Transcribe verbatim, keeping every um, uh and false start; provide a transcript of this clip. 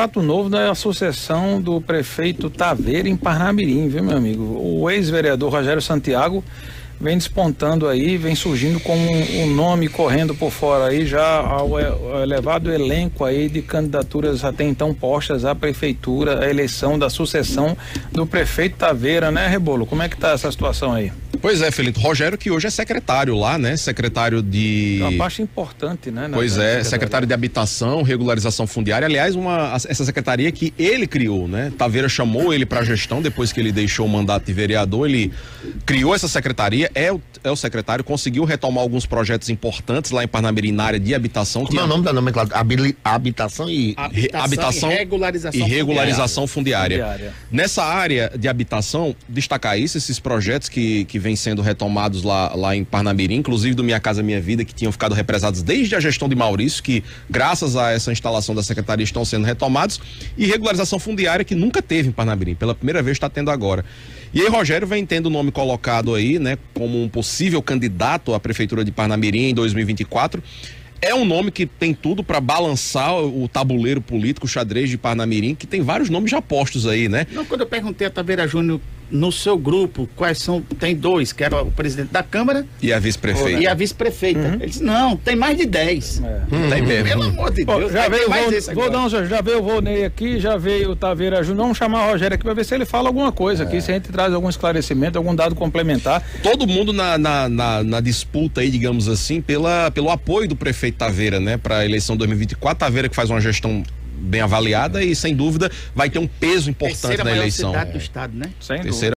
fato novo da sucessão do prefeito Taveira em Parnamirim, viu, meu amigo? O ex-vereador Rogério Santiago vem despontando aí, vem surgindo como um, um nome correndo por fora aí, já ao, ao elevado elenco aí de candidaturas até então postas à prefeitura, a eleição da sucessão do prefeito Taveira, né, Rebolo? Como é que tá essa situação aí? Pois é, Felipe, Rogério, que hoje é secretário lá, né? Secretário de... É uma parte importante, né? Pois é, secretário de Habitação, Regularização Fundiária, aliás, uma, essa secretaria que ele criou, né? Taveira chamou ele para a gestão, depois que ele deixou o mandato de vereador, ele criou essa secretaria, é o, é o secretário, conseguiu retomar alguns projetos importantes lá em Parnamirim, na área de habitação. Como é o nome da nomenclatura? Habitação e... Habitação, habitação e regularização, e regularização fundiária. fundiária. Nessa área de habitação, destacar isso, esses projetos que, que vêm sendo retomados lá, lá em Parnamirim, inclusive do Minha Casa Minha Vida, que tinham ficado represados desde a gestão de Maurício, que graças a essa instalação da secretaria estão sendo retomados, e regularização fundiária que nunca teve em Parnamirim, pela primeira vez está tendo agora. E aí Rogério vem tendo o nome colocado aí, né, como um possível candidato à prefeitura de Parnamirim em dois mil e vinte e quatro. É um nome que tem tudo para balançar o tabuleiro político, o xadrez de Parnamirim, que tem vários nomes já postos aí, né? Não, quando eu perguntei a Taveira Júnior no seu grupo, quais são, tem dois, que era o presidente da Câmara e a vice-prefeita. E a vice-prefeita. Uhum. Ele disse, não, tem mais de dez. É. Hum, tem mesmo. Pelo amor de Pô, Deus. já veio, mais vou, esse vou agora. dar um, já veio o Volney aqui, já veio o Taveira Júnior. Vamos chamar o Rogério aqui para ver se ele fala alguma coisa aqui, se a gente traz algum esclarecimento, algum dado complementar. Todo mundo na, na, na, na disputa aí, digamos assim, pela, pelo apoio do prefeito Taveira, né, para a eleição dois mil e vinte e quatro. Taveira que faz uma gestão bem avaliada e, sem dúvida, vai ter um peso importante Terceira na maior eleição. cidade do estado, né? Sem Terceira dúvida.